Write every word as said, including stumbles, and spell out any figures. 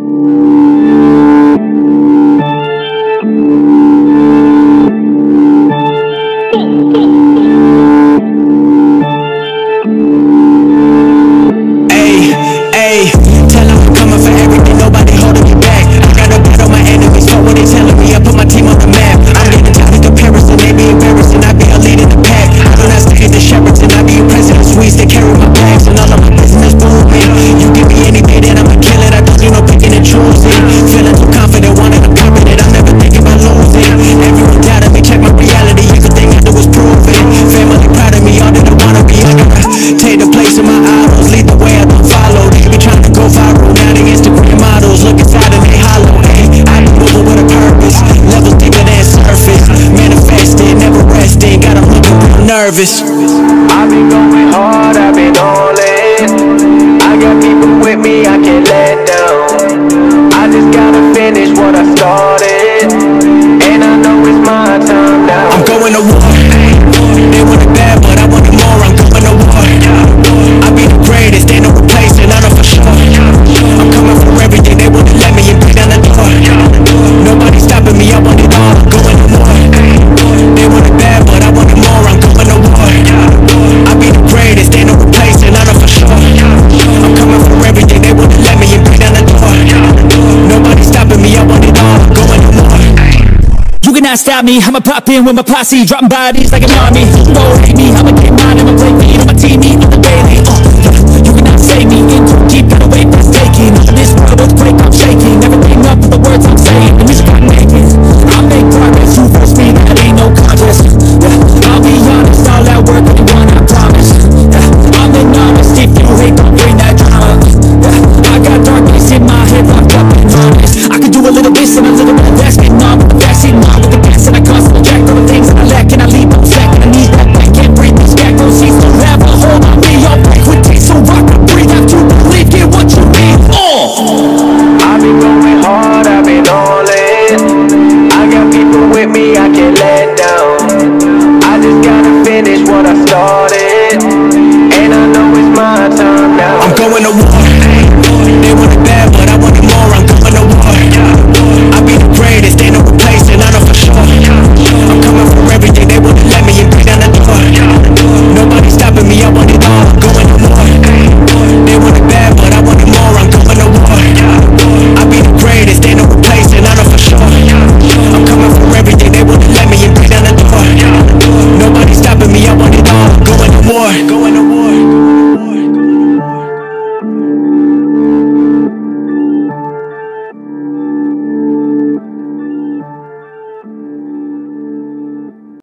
Nervous. I've been going hard, I've been all in. I got people with me, I can't let down. I just gotta finish what I started, and I know it's my time now. I'm going to war. They want it bad, but I want it more. I'm going to war. I'll be the greatest, ain't no replacing, I know for sure. I'm coming for everything, they wouldn't let me and break down the door. Nobody's stopping me, I want it all. I'm going to war. They want it bad, but I want it more. I'm going to war. I'll be the greatest, ain't no replacing, I know for sure. I'm coming for everything, they wouldn't let me and break down the door. Nobody's stopping me, I want it all. I'm going to war. You cannot stop me, I'ma pop in with my posse, dropping bodies like an army. You gon' hate me, I'ma get mine, I'ma play me, I'ma team me on the daily. Uh, you cannot save me, in too deep, gotta wait, that's taking. This world will